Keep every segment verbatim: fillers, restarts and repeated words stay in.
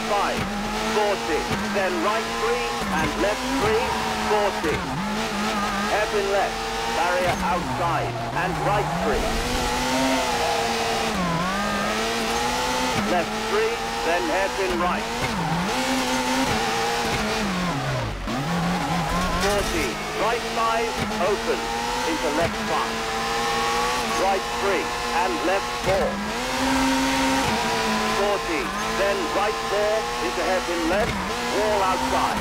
five, forty, then right three, and left three, forty. Hairpin left, barrier outside, and right three. Left three, then hairpin right. forty, right five, open, into left five. Right three, and left four. forty, then right four, into hairpin left, wall outside.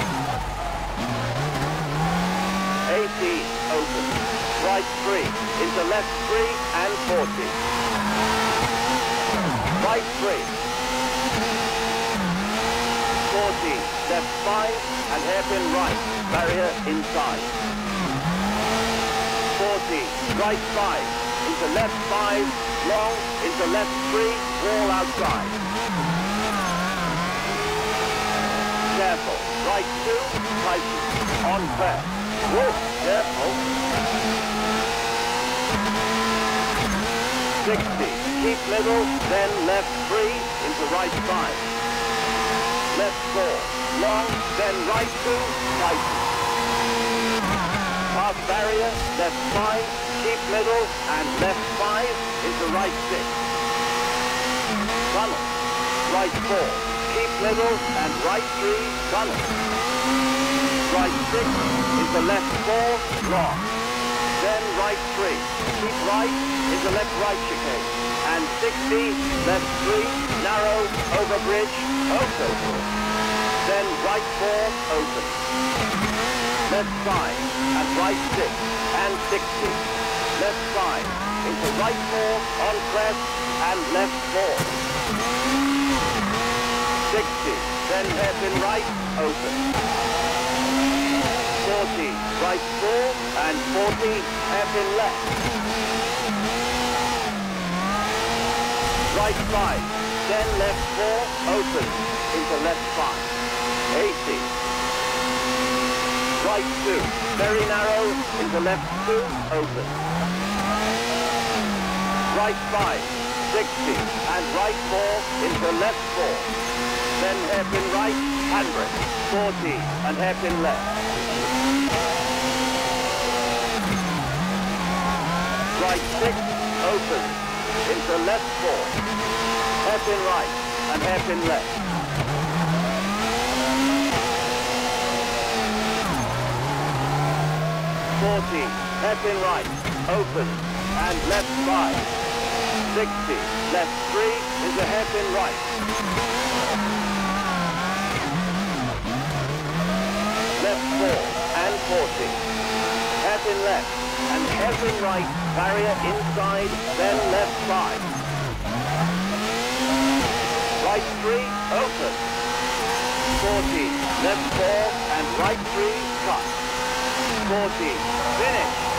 eighty, open, right three, into left three, and forty. Right three. forty, left five, and hairpin right, barrier inside. forty, right five, into left five, long, into left three, wall outside. Careful, right two, tighten, on press. Whoa, careful. sixty, keep middle, then left three, into right five. Left four, long, then right two, tighten. Pass barrier, left five, keep middle, and left five, into right six. Tunnel, right four, keep middle, and right three, tunnel. Right six, into left four, long. Then right three, keep right, into left right chicane. And sixty, left three, narrow, over bridge, open. Then right four, open. Left five, and right six, and sixty. Left five, into right four, on crest, and left four. sixty, then hairpin right, open. forty, right four, and forty, hairpin left. Right five, then left four, open, into left five. eighty. Right two, very narrow, into left two, open. Right five, sixty, and right four, into left four. Then hairpin right, handbrake, forty, and hairpin left. Right six, open, into left four. Hairpin right, and hairpin left. forty, hairpin right, open, and left five. sixty, left three, into hairpin right. Left four, and forty. Hairpin left, and hairpin right, barrier inside, then left five. Right three, open. forty, left four, and right three, cut. forty, finish.